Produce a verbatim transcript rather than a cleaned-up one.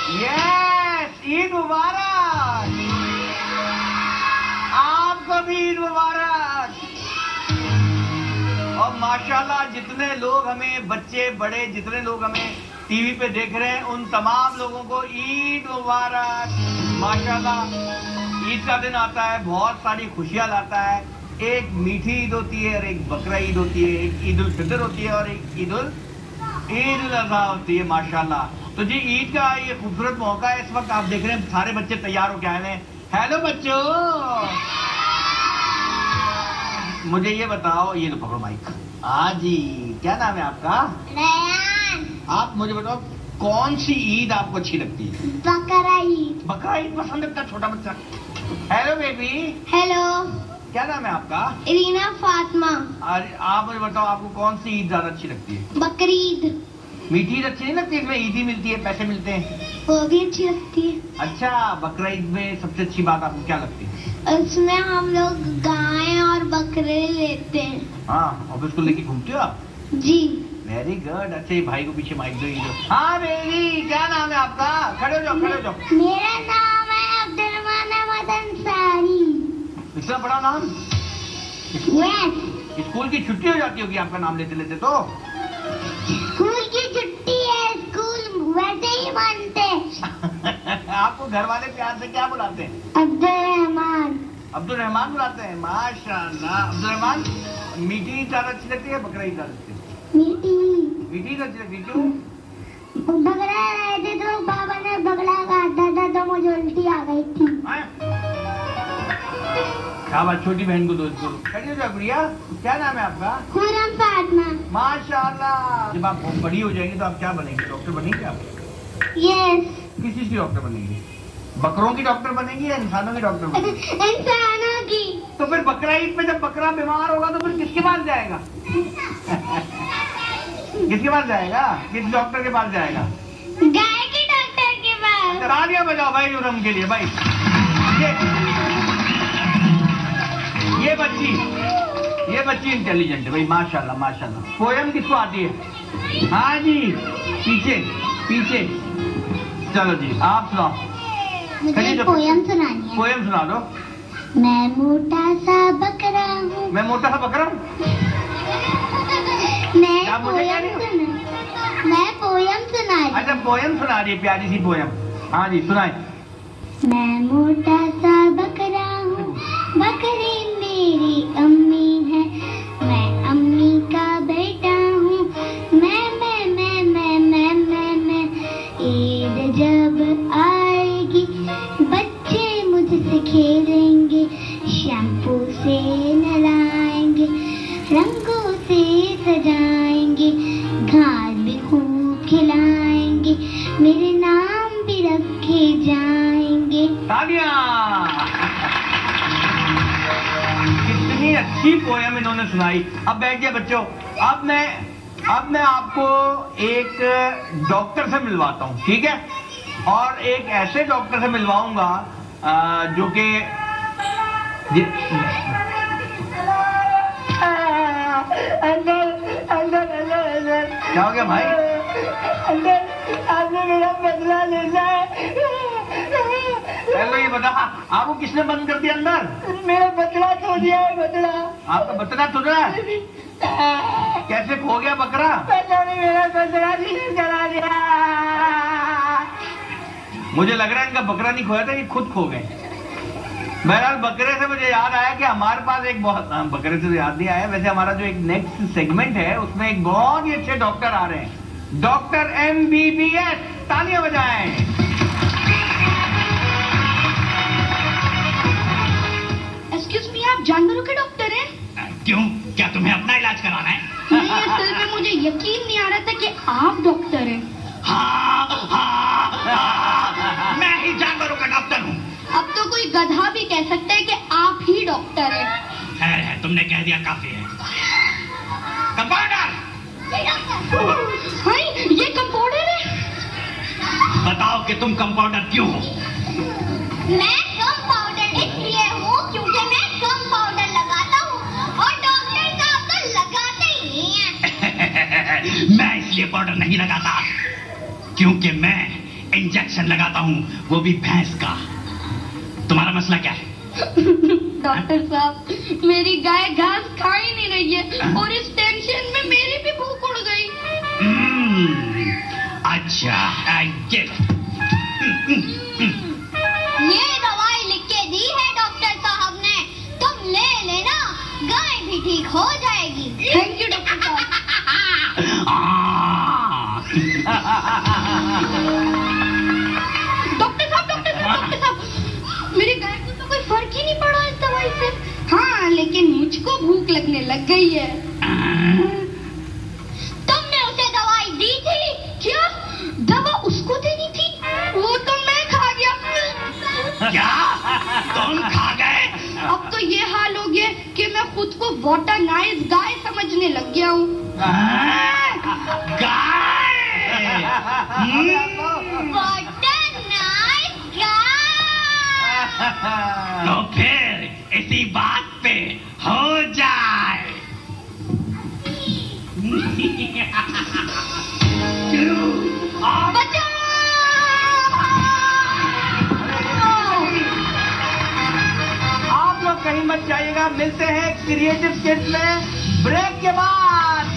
Yes, Eid मुबारक, आपको भी ईद मुबारक। और माशाल्लाह जितने लोग हमें, बच्चे बड़े जितने लोग हमें टीवी पे देख रहे हैं, उन तमाम लोगों को ईद मुबारक। माशाल्लाह ईद का दिन आता है, बहुत सारी खुशियां लाता है। एक मीठी ईद होती है और एक बकरा ईद होती है, एक ईद उल फितर होती है और एक ईद उल ईद उल अज़हा होती है। माशाल्लाह। तो जी ईद का ये खूबसूरत मौका है। इस वक्त आप देख रहे हैं सारे बच्चे तैयार होके आए हैं। हेलो बच्चों, मुझे ये बताओ, ये लो पकड़ो माइक। हाँ जी, क्या नाम है आपका? रेयान। आप मुझे बताओ कौन सी ईद आपको अच्छी लगती है? बकरा ईद। बकरा ईद पसंद करता छोटा बच्चा। Hello baby. हेलो। क्या नाम है आपका? रीना फातिमा। अरे आप मुझे बताओ आपको कौन सी ईद ज्यादा अच्छी लगती है? बकरीद। मीठी ईद अच्छी नहीं लगती? इसमें ईदी मिलती है, पैसे मिलते हैं, वो भी अच्छी लगती है। अच्छा, बकरा ईद में सबसे अच्छी बात आपको क्या लगती है? उसमें हम लोग गाय और बकरे लेते हैं। हाँ, ऑफिस को लेके घूमते हो आप? जी। Very good. अच्छा, ये भाई को पीछे माइक दो। हाँ बेबी, क्या नाम है आपका? खड़े हो जाओ, खड़े हो जाओ। मेरा नाम है अब्दुलरहमान अहमद अंसारी। इतना बड़ा नाम? यस। स्कूल की छुट्टी हो जाती होगी आपका नाम लेते लेते तो? स्कूल की छुट्टी है, स्कूल वैसे ही मानते हैं। आपको घर वाले प्यार से क्या बुलाते हैं? अब्दुलरहमान। अब्दुल रहमान बुलाते हैं। माशाल्लाह। अब्दुल रहमान, मीठी ईद ज्यादा अच्छी लगती है, बकरा ईद ज्यादा अच्छी लगती है? मीठी। मीठी ईद अच्छी लगती है, क्यों? बकरा रहते तो बाबा ने बगला काटा था तो मुझे उल्टी आ गई थी। क्या बात, छोटी बहन को दोस्त बोलो। खड़ी हो जाओ गुड़िया। क्या नाम है आपका? खुरम फातिमा। माशाल्लाह। जब आप बड़ी हो जाएंगी तो आप क्या बनेंगे? डॉक्टर बनेंगे आप? यस। किस चीज की डॉक्टर बनेंगी? बकरों की डॉक्टर बनेंगी या इंसानों की डॉक्टर बनेंगी? इंसानों की। तो फिर बकरा ईद पे जब बकरा बीमार होगा तो फिर किसके पास जाएगा? किसके पास जाएगा? किस डॉक्टर के पास जाएगा? गाय के डॉक्टर के पास। तालियां बजाओ भाई उरम के लिए। भाई ये ये बच्ची ये बच्ची इंटेलिजेंट है भाई, माशाल्लाह माशाल्लाह। पोयम किसको आती है? हाँ जी, पीछे पीछे। चलो जी, आप सुनाओ। मुझे पोयम सुनानी है। पोयम सुना दो। मैं मोटा सा बकरा हूँ। मैं मोटा सा बकरा हूँ? मैं पोयम सुना मैं पोयम सुना रही। अच्छा, पोयम सुना रही है, प्यारी सी पोयम। हाँ जी, सुनाए। मैं मोटा सा बकरा हूँ, बकरी मेरी अम्मी है, मैं अम्मी का बेटा हूँ, मैं मैं मैं मैं मैं मैं मैं ईद जब आएगी बच्चे मुझसे खेलेंगे, शैम्पू से नहलाएंगे, रंगों से सजाएंगे, घास भी खूब खिलाएंगे, मेरे नाम भी रखे जाएंगे। तालियां। कितनी अच्छी पोयम इन्होंने सुनाई। अब बैठिए बच्चों। अब मैं अब मैं आपको एक डॉक्टर से मिलवाता हूँ, ठीक है? और एक ऐसे डॉक्टर से मिलवाऊंगा जो कि अंदर अंदर अंदर। क्या हो गया भाई? अंदर आपने मेरा बदला लेना है। चलो ये बता, आपको किसने बंद कर दिया अंदर? मेरा बदला खो दिया है। बदला? आपका बदला खो रहा है? कैसे खो गया बकरा? पता नहीं, मेरा बदला चला गया। मुझे लग रहा है इनका बकरा नहीं खोया था, ये खुद खो गए। बहरहाल बकरे से मुझे याद आया कि हमारे पास एक बहुत, बकरे से याद नहीं आया वैसे, हमारा जो एक नेक्स्ट सेगमेंट है उसमें एक बहुत ही अच्छे डॉक्टर आ रहे हैं, doctor M B B S. तालियां बजाएं। एक्सक्यूज मी, आप जानवरों के डॉक्टर हैं? क्यों, क्या तुम्हें अपना इलाज कराना है? नहीं, असल में मुझे यकीन नहीं आ रहा था कि आप डॉक्टर हैं। हाँ, हाँ, हाँ, मैं ही जानवरों का डॉक्टर हूँ। अब तो कोई गधा भी कह सकता है कि आप ही डॉक्टर हैं। खैर है, तुमने कह दिया काफी है। कंपाउंडर! हाँ, ये कंपाउंडर है। बताओ कि तुम कंपाउंडर क्यों हो? मैं कंपाउंडर इसलिए हूँ क्योंकि मैं कंपाउंडर लगाता हूँ और डॉक्टर साहब तो लगाते ही नहीं है। मैं इसलिए पाउडर नहीं लगाता क्योंकि मैं इंजेक्शन लगाता हूँ, वो भी भैंस का। तुम्हारा मसला क्या है? डॉक्टर साहब, मेरी गाय घास खा ही नहीं रही है और इस टेंशन में मेरी भी भूख उड़ गई। हम्म, अच्छा, ये ये दवाई लिख के दी है डॉक्टर साहब ने, तुम ले लेना, गाय भी ठीक हो जाएगी। थैंक यू डॉक्टर साहब। डॉक्टर साहब, डॉक्टर साहब, डॉक्टर साहब, मेरी गाय को तो कोई फर्क ही नहीं पड़ा इस दवाई से। हाँ, लेकिन मुझको भूख लगने लग गई है। तुमने उसे दवाई दी थी क्या? दवा उसको देनी थी, वो तो मैं खा गया। क्या तुम खा गए? अब तो ये हाल हो गया कि मैं खुद को वॉटर नाइस गाय समझने लग गया हूँ। गाय? What a nice guy. तो फिर इसी बात पे हो जाए। आप लोग कहीं मत जाइएगा, मिलते हैं क्रिएटिव किड्स में ब्रेक के बाद।